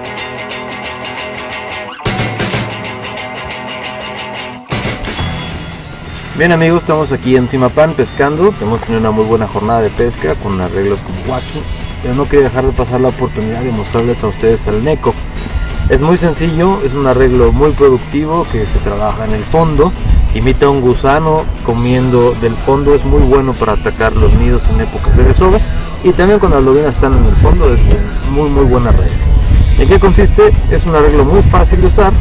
Bien amigos, estamos aquí en Zimapán pescando. Hemos tenido una muy buena jornada de pesca con arreglos como Wacky, pero no quería dejar de pasar la oportunidad de mostrarles a ustedes al Neko. Es muy sencillo, es un arreglo muy productivo que se trabaja en el fondo, imita un gusano comiendo del fondo, es muy bueno para atacar los nidos en épocas de desove y también cuando las lobinas están en el fondo es muy buen arreglo. ¿En qué consiste? Es un arreglo muy fácil de usar,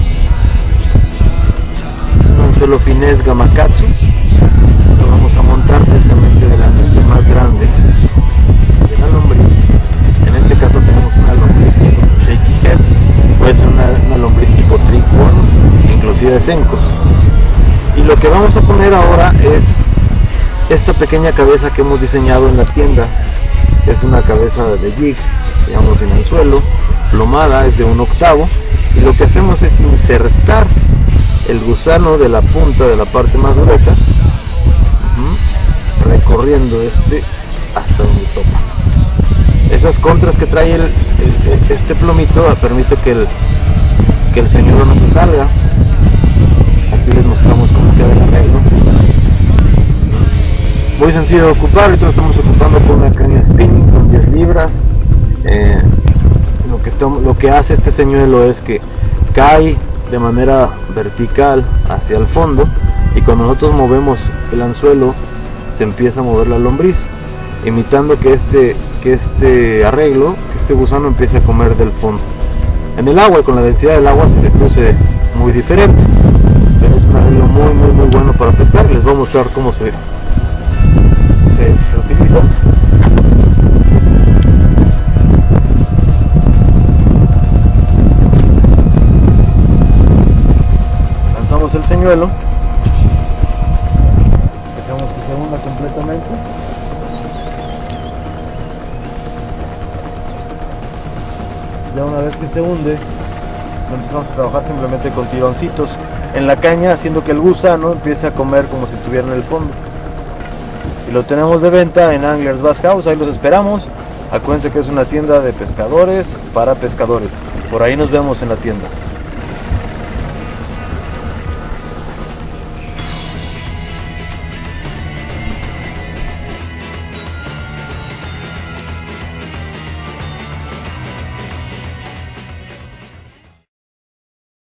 un anzuelo finés Gamakatsu. Lo vamos a montar precisamente del anillo más grande de la lombriz. En este caso tenemos una lombriz tipo shaky head, puede ser una lombriz tipo tricorn, inclusive de sencos. Y lo que vamos a poner ahora es esta pequeña cabeza que hemos diseñado en la tienda. Es una cabeza de jig, digamos sin anzuelo, plomada, es de 1/8, y lo que hacemos es insertar el gusano de la punta de la parte más gruesa, recorriendo hasta donde toca. Esas contras que trae este plomito permite que el señuelo no se salga. Aquí les mostramos cómo queda el arreglo. Muy sencillo de ocupar. Ahorita lo estamos ocupando con una caña spinning con 10 libras. Lo que hace este señuelo es que cae de manera vertical hacia el fondo, y cuando nosotros movemos el anzuelo se empieza a mover la lombriz, imitando que este arreglo, que este gusano empiece a comer del fondo. En el agua y con la densidad del agua se le produce muy diferente, pero es un arreglo muy bueno para pescar. Les voy a mostrar cómo se utiliza. Lanzamos el señuelo, dejamos que se hunda completamente. Ya una vez que se hunde, empezamos a trabajar simplemente con tironcitos en la caña, haciendo que el gusano empiece a comer como si estuviera en el fondo. Y lo tenemos de venta en Anglers Bass House, ahí los esperamos. Acuérdense que es una tienda de pescadores para pescadores. Por ahí nos vemos en la tienda.